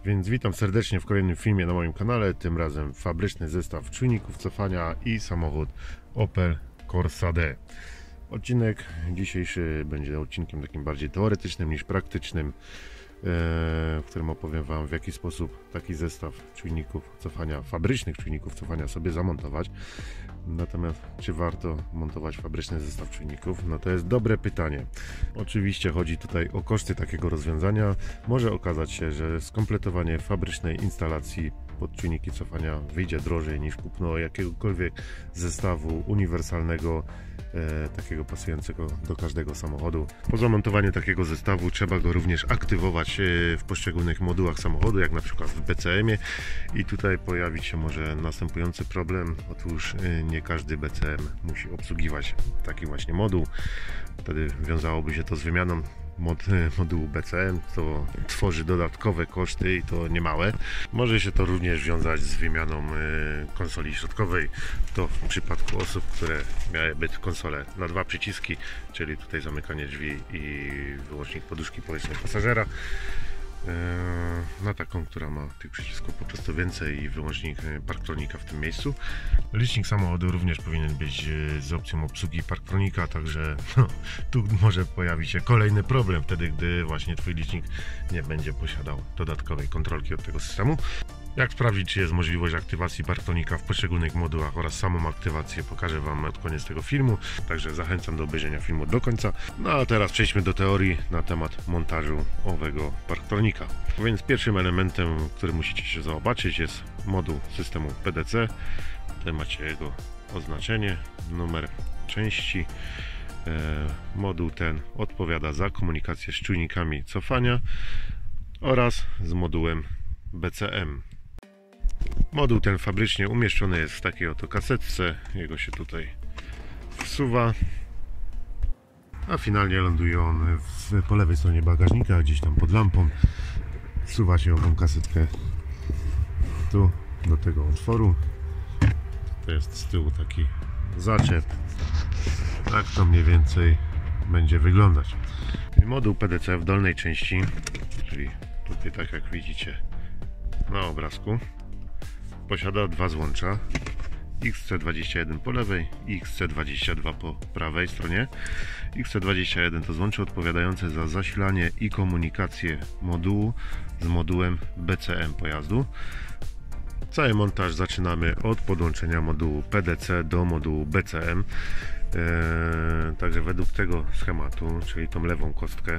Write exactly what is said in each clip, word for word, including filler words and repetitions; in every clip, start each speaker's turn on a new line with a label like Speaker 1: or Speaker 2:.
Speaker 1: Więc witam serdecznie w kolejnym filmie na moim kanale, tym razem fabryczny zestaw czujników cofania i samochód Opel Corsa D. Odcinek dzisiejszy będzie odcinkiem takim bardziej teoretycznym niż praktycznym, w którym opowiem Wam, w jaki sposób taki zestaw czujników cofania, fabrycznych czujników cofania sobie zamontować. Natomiast czy warto montować fabryczny zestaw czujników? No to jest dobre pytanie. Oczywiście chodzi tutaj o koszty takiego rozwiązania. Może okazać się, że skompletowanie fabrycznej instalacji pod czujniki cofania wyjdzie drożej niż kupno jakiegokolwiek zestawu uniwersalnego, e, takiego pasującego do każdego samochodu. Po zamontowaniu takiego zestawu trzeba go również aktywować w poszczególnych modułach samochodu, jak na przykład w B C M-ie, i tutaj pojawić się może następujący problem. Otóż e, nie każdy B C M musi obsługiwać taki właśnie moduł. Wtedy wiązałoby się to z wymianą Mod, modułu B C M, to tworzy dodatkowe koszty i to niemałe. Może się to również wiązać z wymianą y, konsoli środkowej. To w przypadku osób, które miałyby konsolę na dwa przyciski, czyli tutaj zamykanie drzwi i wyłącznik poduszki powietrznej pasażera, na taką, która ma tych przycisków po prostu więcej i wyłącznik parktronika w tym miejscu. Licznik samochodu również powinien być z opcją obsługi parktronika, także no, tu może pojawić się kolejny problem wtedy, gdy właśnie Twój licznik nie będzie posiadał dodatkowej kontrolki od tego systemu. Jak sprawdzić, czy jest możliwość aktywacji parktronika w poszczególnych modułach oraz samą aktywację, pokażę Wam od koniec tego filmu, także zachęcam do obejrzenia filmu do końca. No a teraz przejdźmy do teorii na temat montażu owego parktronika. Więc pierwszym elementem, który musicie się zobaczyć, jest moduł systemu P D C. Tutaj macie jego oznaczenie, numer części. Moduł ten odpowiada za komunikację z czujnikami cofania oraz z modułem B C M. Moduł ten fabrycznie umieszczony jest w takiej oto kasetce, jego się tutaj wsuwa, a finalnie ląduje on w, po lewej stronie bagażnika, gdzieś tam pod lampą. Wsuwa się tą kasetkę tu do tego otworu. To jest z tyłu taki zaczep. Tak to mniej więcej będzie wyglądać. Moduł P D C w dolnej części, czyli tutaj tak jak widzicie na obrazku, posiada dwa złącza, X C dwadzieścia jeden po lewej i X C dwadzieścia dwa po prawej stronie. X C dwadzieścia jeden to złącze odpowiadające za zasilanie i komunikację modułu z modułem B C M pojazdu. Cały montaż zaczynamy od podłączenia modułu P D C do modułu B C M. Eee, także według tego schematu, czyli tą lewą kostkę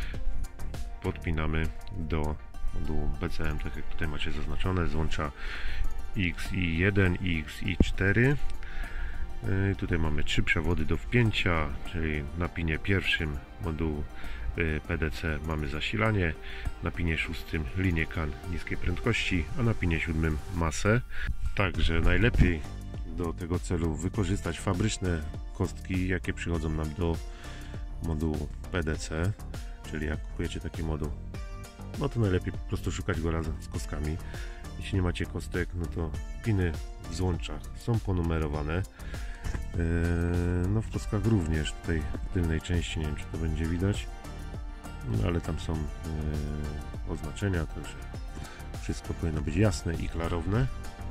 Speaker 1: podpinamy do modułu B C M, tak jak tutaj macie zaznaczone, złącza X I jeden i X I cztery. Yy, tutaj mamy trzy przewody do wpięcia, czyli na pinie pierwszym modułu yy, P D C mamy zasilanie, na pinie szóstym linię K A N niskiej prędkości, a na pinie siódmym masę. Także najlepiej do tego celu wykorzystać fabryczne kostki, jakie przychodzą nam do modułu P D C, czyli jak kupujecie taki moduł, no to najlepiej po prostu szukać go razem z kostkami. Jeśli nie macie kostek, no to piny w złączach są ponumerowane. Yy, no w kostkach również, tutaj w tylnej części, nie wiem czy to będzie widać, no ale tam są yy, oznaczenia, także wszystko powinno być jasne i klarowne.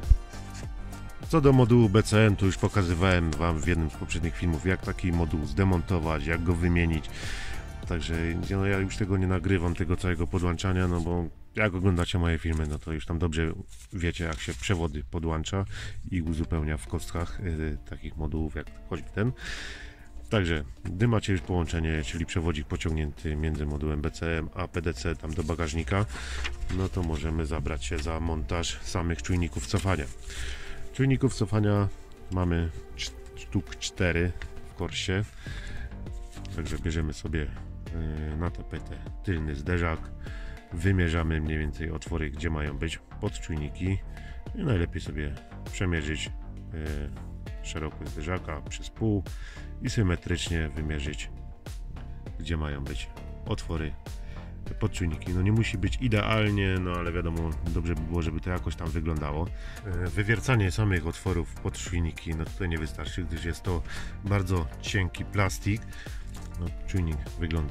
Speaker 1: Co do modułu B C M, to już pokazywałem Wam w jednym z poprzednich filmów, jak taki moduł zdemontować, jak go wymienić. Także no, ja już tego nie nagrywam, tego całego podłączania, no bo jak oglądacie moje filmy, no to już tam dobrze wiecie, jak się przewody podłącza i uzupełnia w kostkach yy, takich modułów jak choćby ten. Także gdy macie już połączenie, czyli przewodzik pociągnięty między modułem B C M a P D C tam do bagażnika, no to możemy zabrać się za montaż samych czujników cofania. Czujników cofania mamy sztuk cztery w Corsie. Także bierzemy sobie na tapetę tylny zderzak, wymierzamy mniej więcej otwory, gdzie mają być podczujniki i najlepiej sobie przemierzyć szerokość zderzaka przez pół i symetrycznie wymierzyć, gdzie mają być otwory podczujniki. No nie musi być idealnie, no ale wiadomo, dobrze by było, żeby to jakoś tam wyglądało. Wywiercanie samych otworów podczujniki, no tutaj nie wystarczy, gdyż jest to bardzo cienki plastik. No, czujnik wygląda w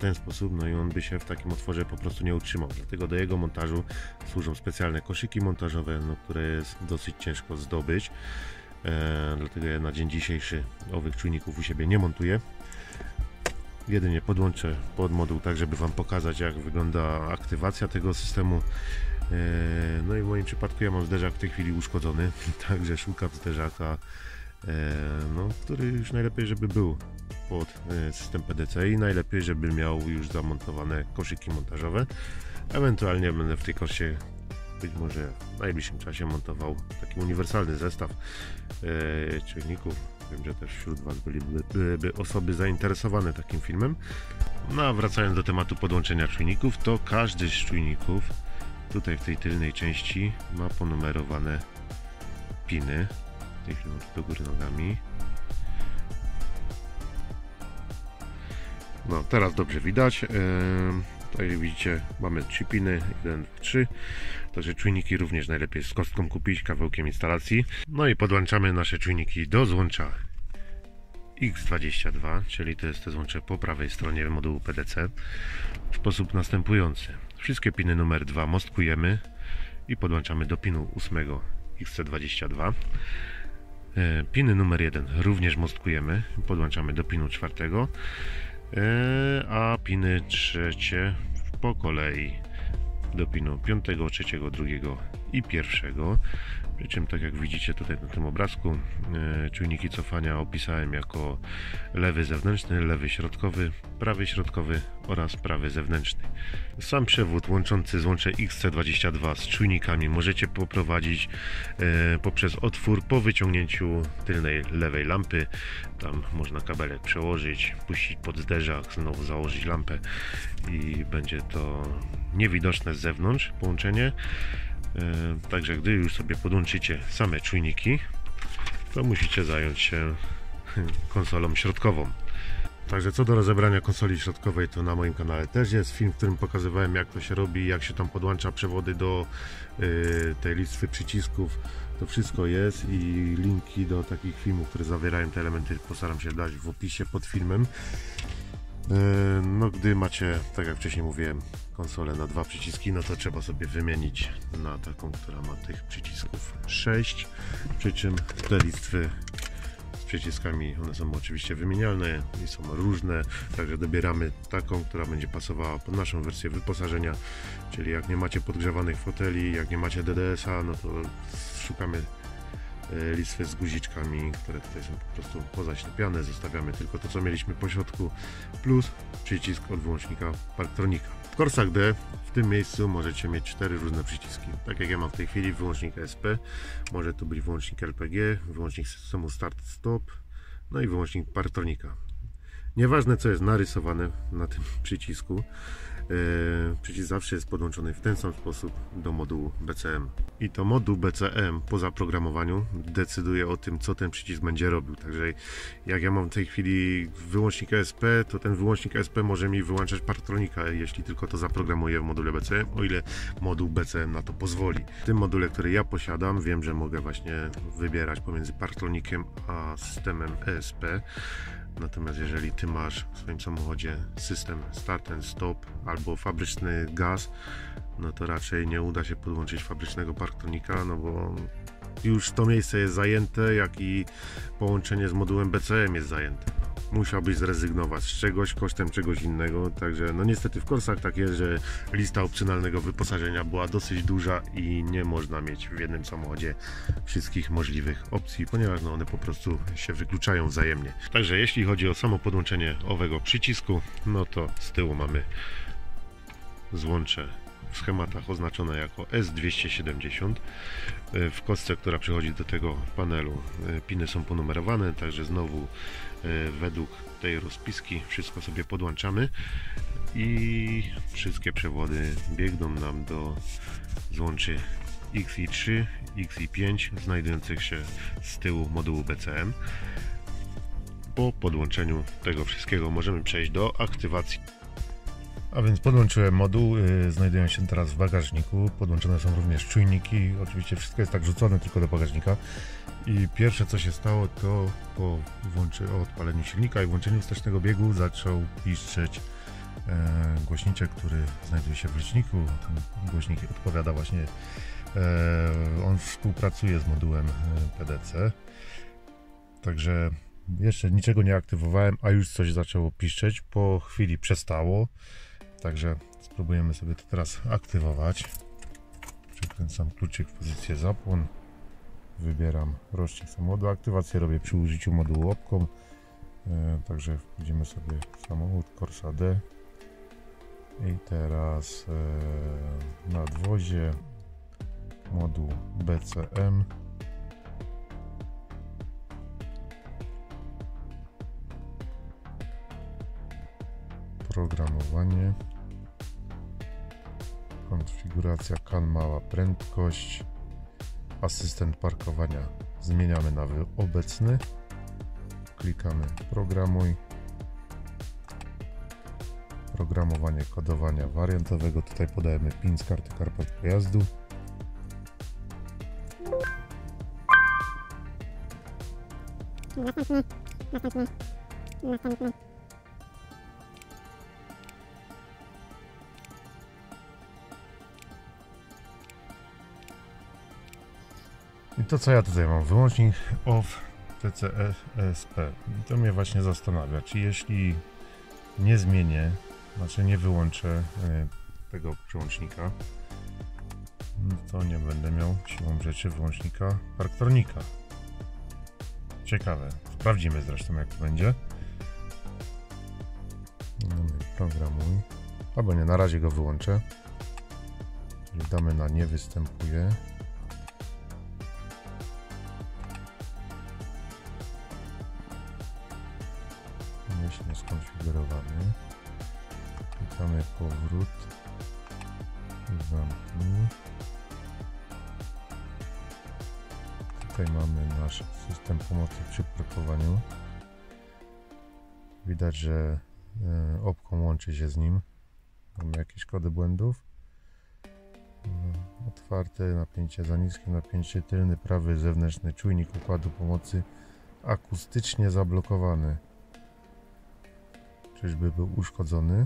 Speaker 1: ten sposób, no i on by się w takim otworze po prostu nie utrzymał. Dlatego do jego montażu służą specjalne koszyki montażowe, no, które jest dosyć ciężko zdobyć. E, dlatego ja na dzień dzisiejszy owych czujników u siebie nie montuję. Jedynie podłączę pod moduł tak, żeby Wam pokazać, jak wygląda aktywacja tego systemu. E, no i w moim przypadku ja mam zderzak w tej chwili uszkodzony, także szukam zderzaka, e, no, który już najlepiej, żeby był pod system P D C i najlepiej, żeby miał już zamontowane koszyki montażowe. Ewentualnie będę w tej korsie być może w najbliższym czasie montował taki uniwersalny zestaw e, czujników. Wiem, że też wśród Was byliby, byłyby osoby zainteresowane takim filmem. No a wracając do tematu podłączenia czujników, to każdy z czujników tutaj w tej tylnej części ma ponumerowane piny. W tej chwili do góry nogami. No, teraz dobrze widać. Eee, tak jak widzicie, mamy trzy piny, jeden, trzy. Także czujniki również najlepiej z kostką kupić, kawałkiem instalacji. No i podłączamy nasze czujniki do złącza X dwadzieścia dwa, czyli to jest to złącze po prawej stronie modułu P D C, w sposób następujący. Wszystkie piny numer dwa mostkujemy i podłączamy do pinu ósmego X C dwadzieścia dwa. Piny numer jeden również mostkujemy, podłączamy do pinu czwartego, a piny trzecie po kolei do pinu piątego, trzeciego, drugiego i pierwszego. Przy czym, tak jak widzicie tutaj na tym obrazku, czujniki cofania opisałem jako lewy zewnętrzny, lewy środkowy, prawy środkowy oraz prawy zewnętrzny. Sam przewód łączący złącze X C dwadzieścia dwa z czujnikami możecie poprowadzić poprzez otwór po wyciągnięciu tylnej lewej lampy. Tam można kabelek przełożyć, puścić pod zderzak, znowu założyć lampę i będzie to niewidoczne z zewnątrz połączenie. Także gdy już sobie podłączycie same czujniki, to musicie zająć się konsolą środkową. Także co do rozebrania konsoli środkowej, to na moim kanale też jest film, w którym pokazywałem, jak to się robi, jak się tam podłącza przewody do y, tej listwy przycisków. To wszystko jest i linki do takich filmów, które zawierają te elementy, postaram się dać w opisie pod filmem. No, gdy macie, tak jak wcześniej mówiłem, konsolę na dwa przyciski, no to trzeba sobie wymienić na taką, która ma tych przycisków sześć, przy czym te listwy z przyciskami, one są oczywiście wymienialne i są różne, także dobieramy taką, która będzie pasowała pod naszą wersję wyposażenia, czyli jak nie macie podgrzewanych foteli, jak nie macie D D S a, no to szukamy listwy z guziczkami, które tutaj są po prostu pozaślepiane, zostawiamy tylko to, co mieliśmy po środku, plus przycisk od wyłącznika Parktronika. W Corsach D w tym miejscu możecie mieć cztery różne przyciski, tak jak ja mam w tej chwili wyłącznik E S P, może to być wyłącznik L P G, wyłącznik systemu Start-Stop, no i wyłącznik Parktronika. Nieważne, co jest narysowane na tym przycisku, Yy, przycisk zawsze jest podłączony w ten sam sposób do modułu B C M. I to moduł B C M po zaprogramowaniu decyduje o tym, co ten przycisk będzie robił. Także jak ja mam w tej chwili wyłącznik E S P, to ten wyłącznik E S P może mi wyłączać Parktronika, jeśli tylko to zaprogramuję w module B C M, o ile moduł B C M na to pozwoli. W tym module, który ja posiadam, wiem, że mogę właśnie wybierać pomiędzy Parktronikiem a systemem E S P. Natomiast jeżeli Ty masz w swoim samochodzie system Start and Stop albo fabryczny gaz, no to raczej nie uda się podłączyć fabrycznego Parktronika, no bo już to miejsce jest zajęte, jak i połączenie z modułem B C M jest zajęte. Musiałbyś zrezygnować z czegoś kosztem czegoś innego, także no niestety w Corsach tak jest, że lista opcjonalnego wyposażenia była dosyć duża i nie można mieć w jednym samochodzie wszystkich możliwych opcji, ponieważ no one po prostu się wykluczają wzajemnie. Także jeśli chodzi o samo podłączenie owego przycisku, no to z tyłu mamy złącze w schematach oznaczone jako S dwieście siedemdziesiąt. W kostce, która przychodzi do tego panelu, piny są ponumerowane, także znowu według tej rozpiski wszystko sobie podłączamy i wszystkie przewody biegną nam do złączy X I trzy, X I pięć znajdujących się z tyłu modułu B C M. Po podłączeniu tego wszystkiego możemy przejść do aktywacji. A więc podłączyłem moduł, yy, znajdują się teraz w bagażniku, podłączone są również czujniki, oczywiście wszystko jest tak rzucone tylko do bagażnika. I pierwsze, co się stało, to po włączy, odpaleniu silnika i włączeniu wstecznego biegu zaczął piszczeć e, głośniczek, który znajduje się w liczniku. Ten głośnik odpowiada właśnie, e, on współpracuje z modułem P D C. Także jeszcze niczego nie aktywowałem, a już coś zaczęło piszczeć. Po chwili przestało. Także spróbujemy sobie to teraz aktywować. Przykręcam kluczyk w pozycję zapłon. Wybieram rocznik samochodu. Aktywację robię przy użyciu modułu Opcom. E, także wchodzimy sobie w samochód Corsa D. I teraz e, nadwozie. Moduł B C M. Programowanie. Konfiguracja K A N mała prędkość. Asystent parkowania zmieniamy na obecny. Klikamy programuj. Programowanie kodowania wariantowego. Tutaj podajemy PIN z karty Karpat pojazdu.
Speaker 2: Następny, następny, następny.
Speaker 1: I to co ja tutaj mam? Wyłącznik off T C S P. I to mnie właśnie zastanawia, czy jeśli nie zmienię, znaczy nie wyłączę tego przełącznika, to nie będę miał siłą rzeczy wyłącznika Parktronika. Ciekawe. Sprawdzimy zresztą, jak to będzie. Programuj. Albo nie, na razie go wyłączę. Czyli damy na nie występuje. Myślnie skonfigurowany. Klikamy powrót. Zamknij. Tutaj mamy nasz system pomocy przy parkowaniu. Widać, że Opcom łączy się z nim. Mamy jakieś kody błędów. Otwarte napięcie za niskie, napięcie tylny, prawy, zewnętrzny czujnik układu pomocy akustycznie zablokowany. Czyżby był uszkodzony?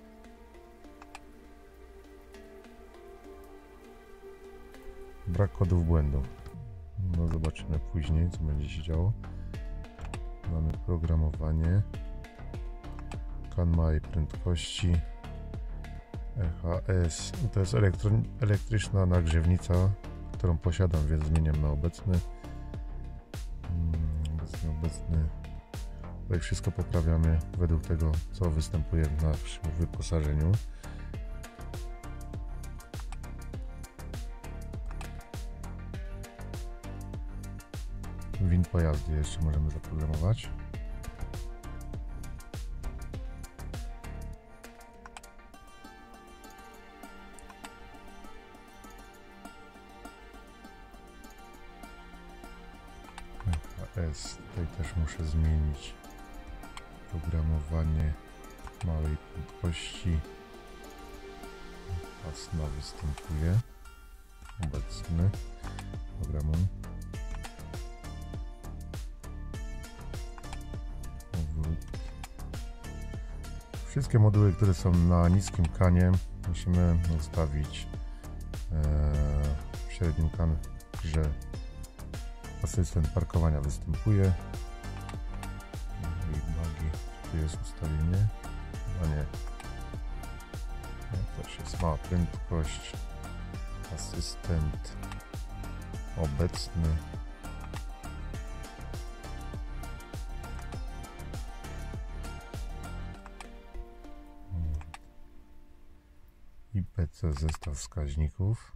Speaker 1: Brak kodów błędu. No zobaczymy później, co będzie się działo. Mamy programowanie. K A N małej prędkości. E H S. To jest elektryczna nagrzewnica, którą posiadam, więc zmieniam na obecny. Obecny, obecny. Tutaj wszystko poprawiamy według tego, co występuje w naszym wyposażeniu. Win pojazdu jeszcze możemy zaprogramować. H S. Tutaj też muszę zmienić programowanie małej prędkości. Pasma występuje. Obecny. Programuj. Wszystkie moduły, które są na niskim kanie, musimy ustawić e, w średnim kan, że asystent parkowania występuje. Tu jest ustawienie, a nie, no, też jest mała prędkość, asystent obecny. I P C zestaw wskaźników.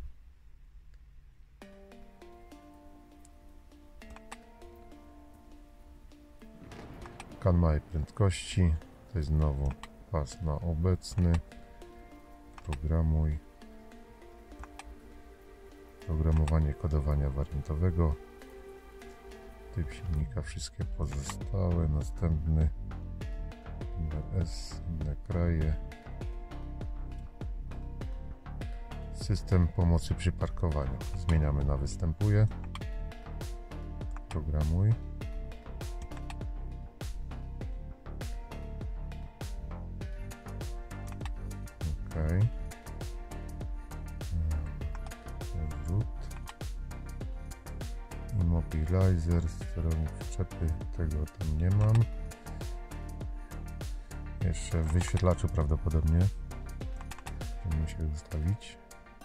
Speaker 1: K A N małej prędkości. To jest znowu pas na obecny. Programuj. Programowanie kodowania wariantowego. Typ silnika, wszystkie pozostałe. Następny B S, inne kraje. System pomocy przy parkowaniu. Zmieniamy na występuje. Programuj. ok. Odwrót. Immobilizer, sterownik przyczepy, tego tam nie mam. Jeszcze w wyświetlaczu prawdopodobnie będziemy się ustawić.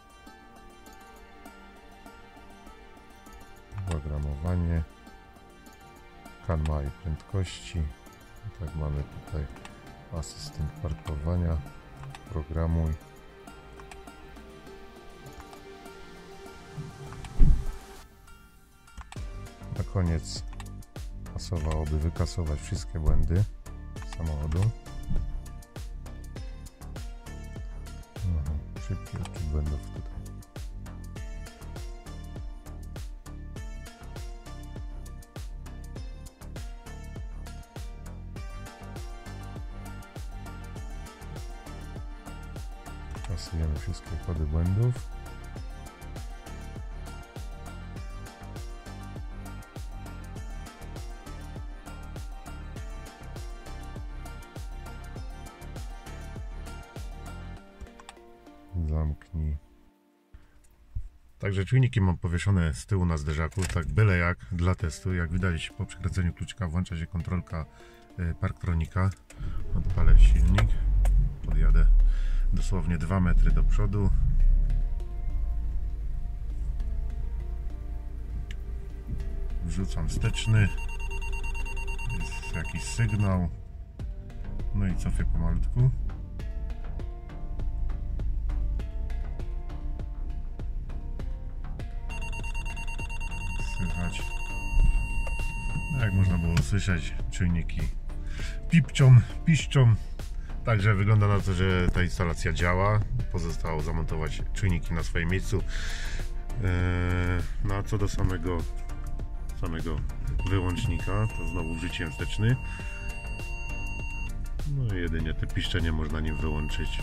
Speaker 1: Oprogramowanie, kanma i prędkości. Tak, mamy tutaj asystent parkowania, programuj. Na koniec pasowałoby wykasować wszystkie błędy samochodu. Aha, szybki odczyt błędów tutaj. Kasujemy wszystkie kody błędów. Zamknij. Także czujniki mam powieszone z tyłu na zderzaku, tak byle jak, dla testu. Jak widać, po przekręceniu kluczyka włącza się kontrolka Parktronika. Odpalę silnik, podjadę dosłownie dwa metry do przodu. Wrzucam wsteczny. Jest jakiś sygnał. No i cofię pomalutku. Słychać. No jak można było usłyszeć, czujniki pipczą, piszczą. Także wygląda na to, że ta instalacja działa. Pozostało zamontować czujniki na swoim miejscu. No a co do samego samego wyłącznika, to znowu wrzuciłem wsteczny. No i jedynie te piszczenie można nim wyłączyć.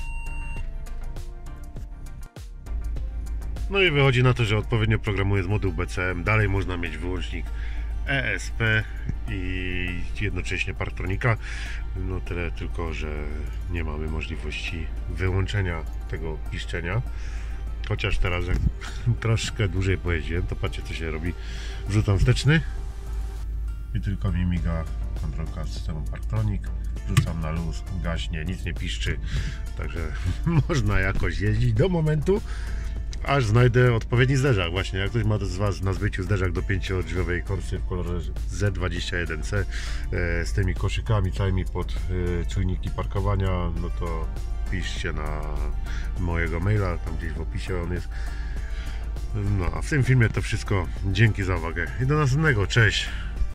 Speaker 1: No i wychodzi na to, że odpowiednio programuje z moduł B C M. Dalej można mieć wyłącznik E S P i jednocześnie Parktronika. No tyle tylko, że nie mamy możliwości wyłączenia tego piszczenia. Chociaż teraz jak troszkę dłużej pojeździłem, to patrzcie co się robi. Wrzucam wsteczny i tylko mi miga kontrolka systemu Parktronik. Rzucam na luz, gaśnie, nic nie piszczy. Także można jakoś jeździć do momentu, aż znajdę odpowiedni zderzak. Właśnie, jak ktoś ma z Was na zbyciu zderzak do pięciodrzwiowej Corsy w kolorze Z dwadzieścia jeden C z tymi koszykami całymi pod czujniki parkowania, no to piszcie na mojego maila, tam gdzieś w opisie on jest. No a w tym filmie to wszystko. Dzięki za uwagę i do następnego. Cześć!